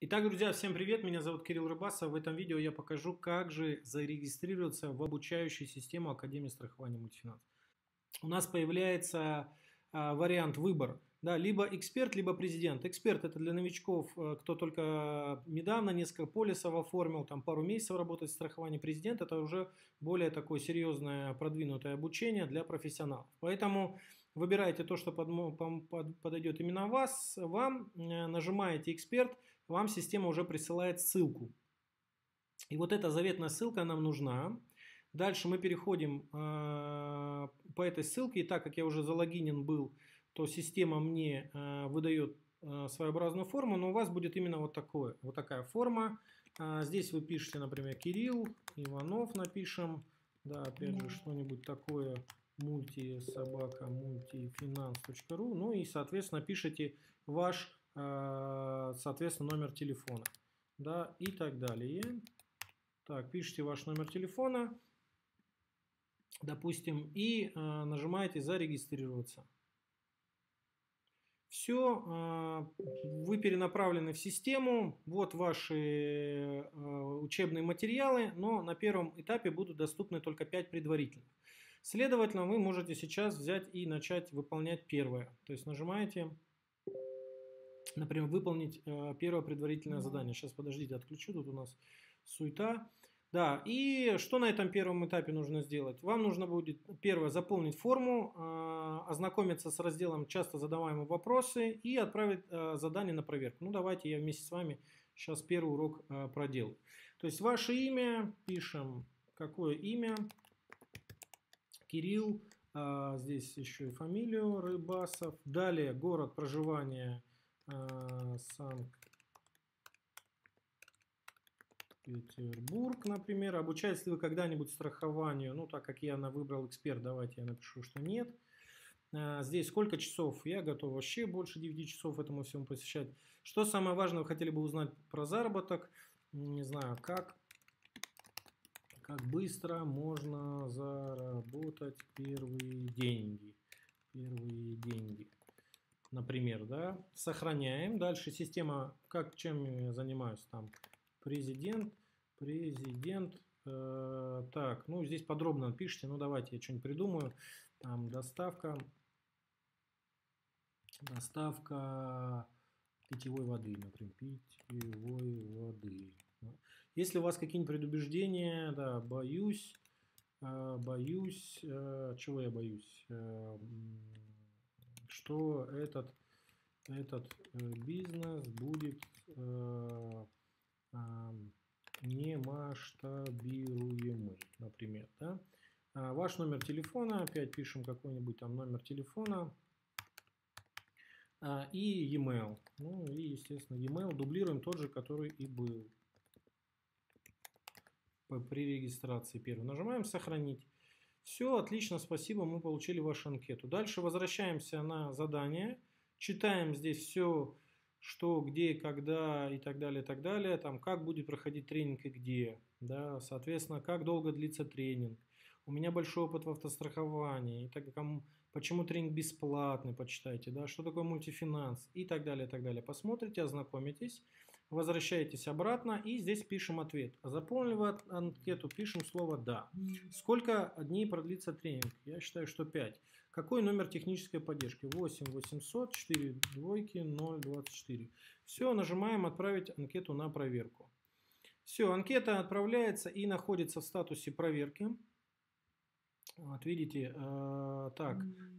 Итак, друзья, всем привет, меня зовут Кирилл Рыбасов. В этом видео я покажу, как же зарегистрироваться в обучающую систему Академии страхования Мультифинанс. У нас появляется вариант выбор, да, либо эксперт, либо президент. Эксперт — это для новичков, кто только недавно несколько полисов оформил, там пару месяцев работает в страховании. Президент — это уже более такое серьезное продвинутое обучение для профессионалов. Поэтому выбираете то, что подойдет именно вам, нажимаете эксперт, вам система уже присылает ссылку. И вот эта заветная ссылка нам нужна. Дальше мы переходим по этой ссылке. И так как я уже залогинен был, то система мне выдает своеобразную форму, но у вас будет именно вот такая форма. Здесь вы пишете, например, Кирилл Иванов напишем. Да, опять же, что-нибудь такое. multifinance.ru. Ну и, соответственно, пишите ваш, соответственно, номер телефона. Да, и так далее. Так, пишите ваш номер телефона, допустим, и нажимаете «Зарегистрироваться». Все, вы перенаправлены в систему, вот ваши учебные материалы, но на первом этапе будут доступны только 5 предварительных. Следовательно, вы можете сейчас взять и начать выполнять первое. То есть нажимаете, например, выполнить первое предварительное задание. Сейчас, подождите, отключу, тут у нас суета. Да, и что на этом первом этапе нужно сделать? Вам нужно будет, первое, заполнить форму, ознакомиться с разделом «Часто задаваемые вопросы» и отправить задание на проверку. Ну, давайте я вместе с вами сейчас первый урок проделаю. То есть ваше имя, пишем, какое имя, Кирилл, здесь еще и фамилию Рыбасов. Далее город проживания Санкт-Петербург, например. Обучаетесь ли вы когда-нибудь страхованию? Ну, так как я выбрал эксперт, давайте я напишу, что нет. Здесь сколько часов? Я готов вообще больше 9 часов этому всему посвящать. Что самое важное вы хотели бы узнать про заработок? Не знаю, как быстро можно заработать первые деньги. Например, да, сохраняем. Дальше система, чем я занимаюсь, там, президент, так, ну, здесь подробно пишите, ну, давайте я что-нибудь придумаю, там, доставка питьевой воды, например, питьевой воды. Если у вас какие-нибудь предубеждения, да, боюсь, чего я боюсь? Что этот бизнес будет не масштабируемый, например, да? Ваш номер телефона, опять пишем какой-нибудь там номер телефона и e-mail. Ну и, естественно, e-mail дублируем тот же, который и был при регистрации первой. Нажимаем «Сохранить». Все, отлично, спасибо, мы получили вашу анкету. Дальше возвращаемся на задание, читаем здесь все, что, где, когда и так далее, там, как будет проходить тренинг и где, да, соответственно, как долго длится тренинг. У меня большой опыт в автостраховании, почему тренинг бесплатный, почитайте, да, что такое мультифинанс и так далее. Посмотрите, ознакомитесь, возвращаетесь обратно и здесь пишем ответ. Заполнили вы анкету, пишем слово «да». Сколько дней продлится тренинг? Я считаю, что 5. Какой номер технической поддержки? 8 800 4 двойки 024. Все, нажимаем «Отправить анкету на проверку». Все, анкета отправляется и находится в статусе проверки. Вот видите, так,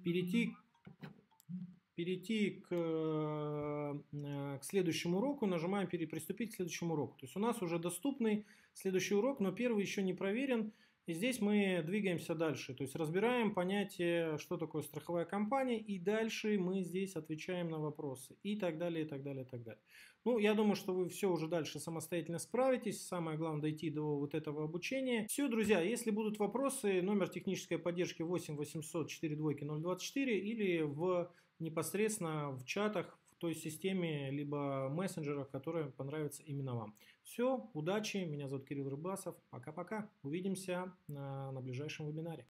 перейти к следующему уроку, нажимаем «Приступить к следующему уроку». То есть у нас уже доступный следующий урок, но первый еще не проверен. И здесь мы двигаемся дальше. То есть разбираем понятие, что такое страховая компания. И дальше мы здесь отвечаем на вопросы. И так далее. Ну, я думаю, что вы все уже дальше самостоятельно справитесь. Самое главное дойти до вот этого обучения. Все, друзья, если будут вопросы, номер технической поддержки 8 800 4 двойки 024 или непосредственно в чатах, в той системе, либо мессенджерах, которые понравятся именно вам. Все, удачи, меня зовут Кирилл Рыбасов, пока-пока, увидимся на ближайшем вебинаре.